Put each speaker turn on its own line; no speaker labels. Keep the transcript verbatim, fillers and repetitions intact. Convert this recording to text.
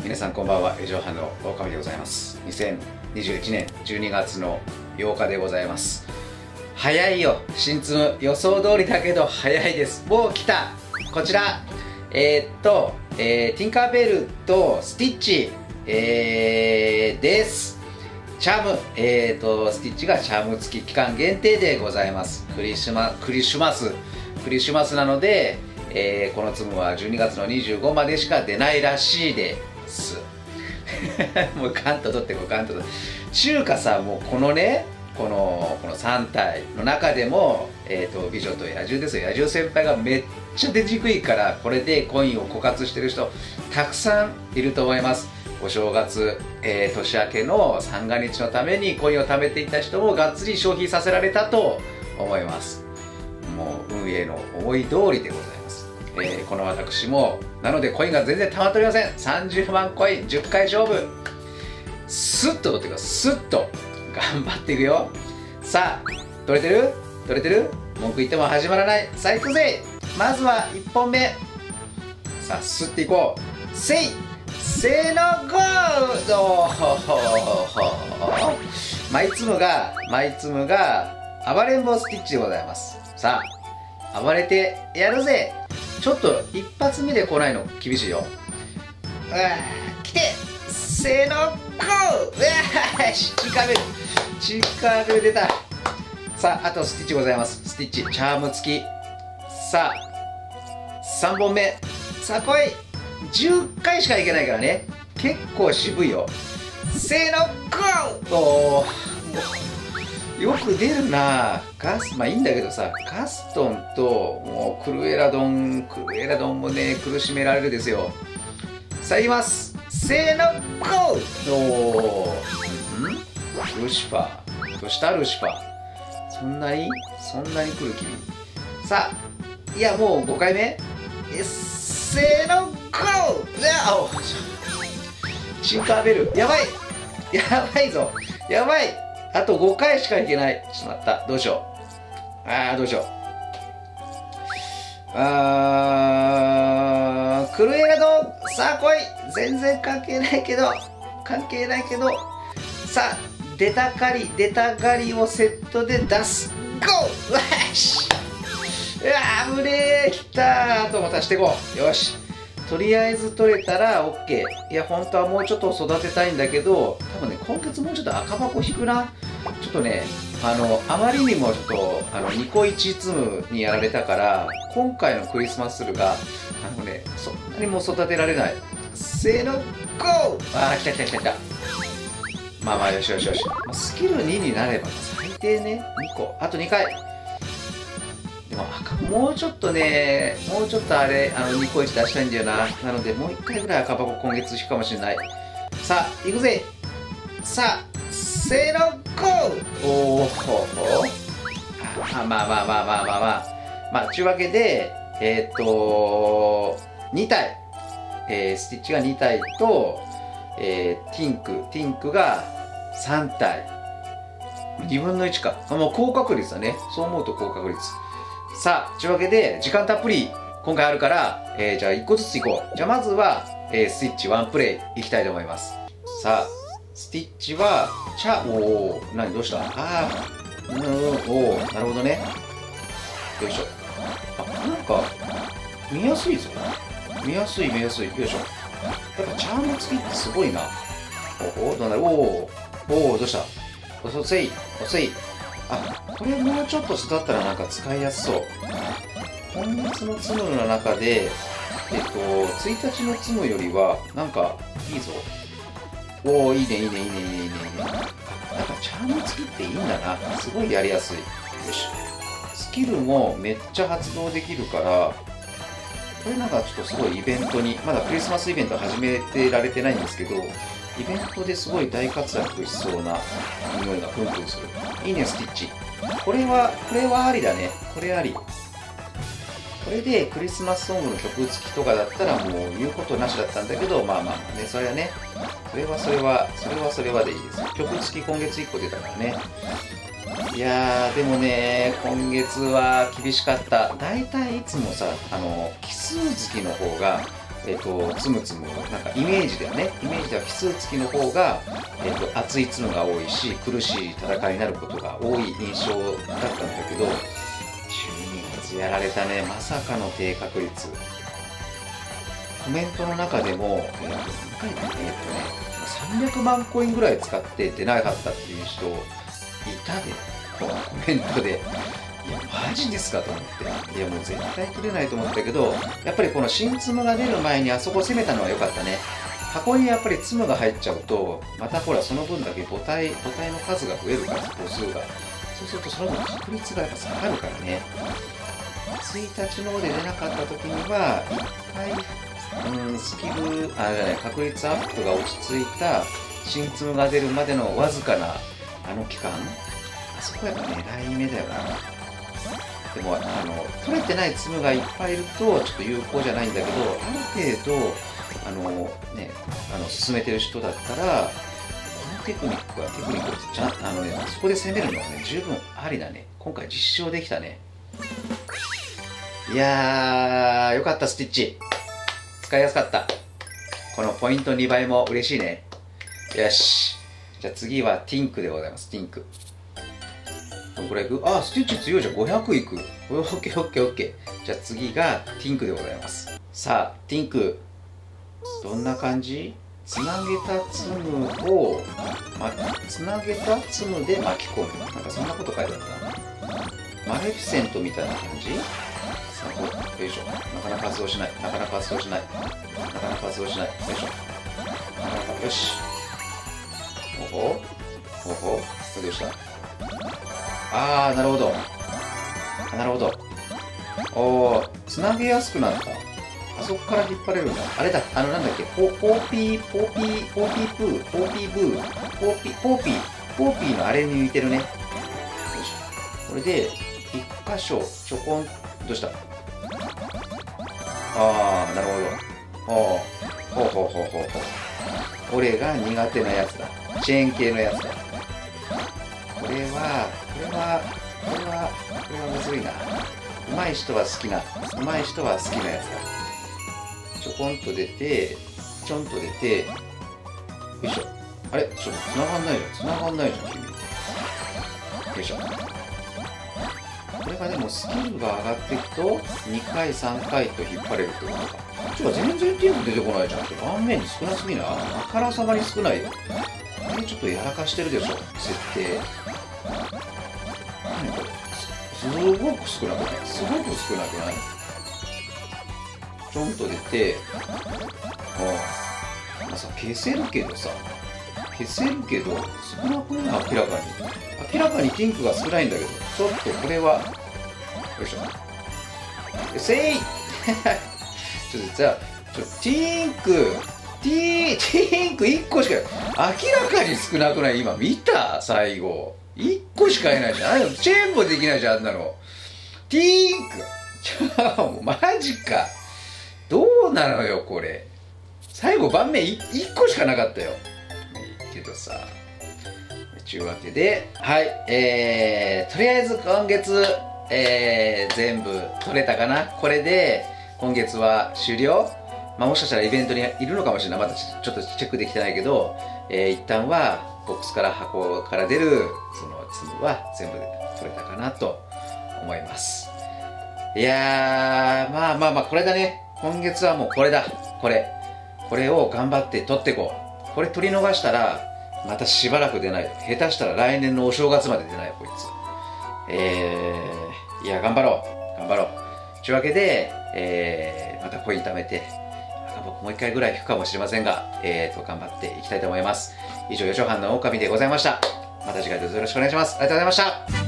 皆さんこんばんは、四畳半の狼でございます。にせんにじゅういちねんじゅうにがつのようかでございます。早いよ、新ツム。予想通りだけど早いです。もう来た。こちらえー、っと、えー、ティンカーベルとスティッチ、えー、です。チャーム、えー、っとスティッチがチャーム付き期間限定でございます。クリスマクリスマスクリスマスなので、えー、このツムはじゅうにがつのにじゅうごまでしか出ないらしいですもうカント取ってこうカント取って中華さ、もうこのねこのこのさんたいの中でも、えー、と美女と野獣ですよ。野獣先輩がめっちゃ出にくいから、これでコインを枯渇してる人たくさんいると思います。お正月、えー、年明けの三が日のためにコインを貯めていた人もがっつり消費させられたと思います。もう運営の思い通りでございます。えー、この私もなのでコインが全然溜まっておりません。さんじゅうまんコインじゅっかい勝負、スッと取ってください。スッと頑張っていくよ。さあ取れてる取れてる、文句言っても始まらない。さあいくぜ。まずはいっぽんめ。さあスッていこう。せいせーのゴードマイツムがマイツムが暴れん坊スティッチでございます。さあ暴れてやるぜ。ちょっと一発目で来ないの厳しいよ。うわ来てせーのゴー。うわしチカベルチカベル出た。さああとスティッチございます。スティッチチャーム付き。さあさんぼんめ。さあ来い。じゅっかいしかいけないからね、結構渋いよ。せーのゴー。おーよく出るな。ガスまあいいんだけどさ、ガストンともうクルエラドンクルエラドンもね苦しめられるですよ。さあいきます。せーのゴー。おーんルシファーどうしたルシファー、そんなにそんなに来る君。さあいやもうごかいめ。えせーのゴー。チンカーベルやばいやばいぞやばい。あとごかいしかいけない。しまった。どうしよう。あーどうしよう。あークルエラドン。さあ来い。全然関係ないけど関係ないけどさあ出たがり出たがりをセットで出す。ゴー。よし。うわー危ねえ。きたー。あとも足していこう。よしとりあえず取れたら OK。 いや本当はもうちょっと育てたいんだけど、多分ね今月もうちょっと赤箱引くな。ちょっとねあのあまりにもちょっとあのニコイチツムにやられたから、今回のクリスマスツルがあのねそんなにもう育てられない。せーのゴー。あー来た来た来た来た。まあまあよしよしよし、スキルにになれば最低ねにこ、あとにかい。でも赤もうちょっとねもうちょっとあれあのニコイチ出したいんだよな。なのでもういっかいぐらい赤箱今月引くかもしれない。さあ行くぜ。さあせーのゴー。おおあまあまあまあまあまあまあまあちゅうわけでえー、っとにたい、えー、スティッチがにたいと、えー、ティンクティンクがさんたい、にぶんのいちか。もう高確率だね。そう思うと高確率。さあというわけで時間たっぷり今回あるから、えー、じゃあいっこずついこう。じゃあまずは、えー、スティッチワンプレイいきたいと思います。さあスティッチはチャおお何どうした。ああうんおおなるほどね。よいしょ。あなんか見やすいぞ。見やすい見やすい。よいしょ。やっぱチャーム付きってすごいな。おおどうなる。おおおおどうした。おそせいおせい。あこれもうちょっと育ったらなんか使いやすそう。今月のツムの中でえっとついたちのツムよりはなんかいいぞ。おおいいねいいねいいねいいねいいねいいね。なんかチャーム付きっていいんだな。すごいやりやすい。よしスキルもめっちゃ発動できるから、これなんかちょっとすごいイベントにまだクリスマスイベント始めてられてないんですけど、イベントですごい大活躍しそうな匂いがプンプンする。いいねスティッチ。これはこれはありだね。これあり。これでクリスマスソングの曲付きとかだったらもう言うことなしだったんだけど、まあまあねそれはねそれはそれはそれはそれはでいいです。曲付き今月いっこ出たからね。いやーでもね今月は厳しかった。だいたいいつもさあの奇数月の方がえっと、つむつむ、なんかイメージではね、イメージでは奇数付きの方が、えっと、厚いつむが多いし、苦しい戦いになることが多い印象だったんだけど、じゅうにがつやられたね。まさかの低確率。コメントの中でも、えっと、えっとね、さんびゃくまんコインぐらい使って出なかったっていう人いたで、このコメントで。いや、マジですかと思って。いや、もう絶対取れないと思ったけど、やっぱりこの新ツムが出る前にあそこ攻めたのは良かったね。箱にやっぱりツムが入っちゃうと、またほら、その分だけ母体、母体の数が増えるから、母数が。そうすると、その分確率がやっぱ下がるからね。ついたちので出なかった時には、いっかい、うん、スキル、あ、じゃない、確率アップが落ち着いた新ツムが出るまでのわずかな、あの期間、あそこやっぱ狙い目だよな。でもあの取れてないツムがいっぱいいるとちょっと有効じゃないんだけど、ある程度あの、ね、あの進めてる人だったらこのテクニックはテクニックってちゃんあの、ね、そこで攻めるのはね十分ありだね。今回実証できたね。いやーよかった。スティッチ使いやすかった。このポイントにばいも嬉しいね。よし、じゃあ次はティンクでございます。ティンクどのくらいいく？あ、スティッチ強いじゃん。ごひゃくいく。オッケーオッケーオッケー。じゃあ次がティンクでございます。さあ、ティンク。どんな感じ？つなげたツムを、ま、つなげたツムで巻き込む。なんかそんなこと書いてあったな。マレフィセントみたいな感じ？さあ、よいしょ。なかなか発動しない。なかなか発動しない。なかなか発動しない。よいしょ。なかなか、よし。ほほほほどうでした？あー、なるほど。なるほど。おー、つなげやすくなった。あそこから引っ張れるんだ。あれだ、あの、なんだっけ、ポーピー、ポーピー、ポーピープー、ポーピーブー、ポーピー、ポーピー、ポーピーのあれに似てるね。よいしょ。これで、一箇所、ちょこん、どうした？あー、なるほど。おー、ほうほうほうほうほう。俺が苦手なやつだ。チェーン系のやつだ。これは、これは、これは、これはむずいな。上手い人は好きな、上手い人は好きなやつだ。ちょこんと出て、ちょんと出て、よいしょ。あれちょっと繋がんないじゃん。繋がんないじゃん、君。よいしょ。これがでもスキルが上がっていくと、にかい、さんかいと引っ張れるってことか。こっちは全然ティンク出てこないじゃんって。盤面に少なすぎない？あからさまに少ないよ。これちょっとやらかしてるでしょ、設定。何これ？すごく少なくない？すごく少なくない？ちょんと出て、ああ、まあさ、消せるけどさ、消せるけど、少なくない？明らかに。明らかにティンクが少ないんだけど、ちょっとこれは、よいしょ。せいちょっとじゃあ、ちょティンク、ティー、ティンクいっこしか、明らかに少なくない？今見た？最後。いっこしかいないじゃん。チェーンもできないじゃん、あんなの。ティンクちょ、もうマジか。どうなのよ、これ。最後盤面 い, いっこしかなかったよ。いいけどさ。ちゅうわけで、はい、えー、とりあえず今月、えー、全部取れたかな。これで、今月は終了。まあ、もしかしたらイベントにいるのかもしれない。まだちょっとチェックできてないけど、えー、一旦は、ボックスから箱から出るそのツムは全部取れたかなと思います。いやー、まあまあまあ、これだね。今月はもうこれだ。これ。これを頑張って取っていこう。これ取り逃したら、またしばらく出ない。下手したら来年のお正月まで出ない、こいつ。えー、いや、頑張ろう。頑張ろう。というわけで、えー、またコイン貯めて、僕もう一回ぐらい引くかもしれませんが、えーと、頑張っていきたいと思います。以上、四畳半の狼でございました。また次回どうぞよろしくお願いします。ありがとうございました。